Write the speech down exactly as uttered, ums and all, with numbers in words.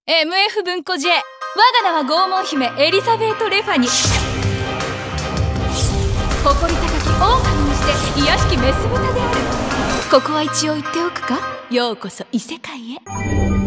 エムエフ 文庫 J。 我が名は拷問姫エリザベート・レファニ。誇り高き狼にして卑しきメス豚である。ここは一応言っておくか。ようこそ異世界へ。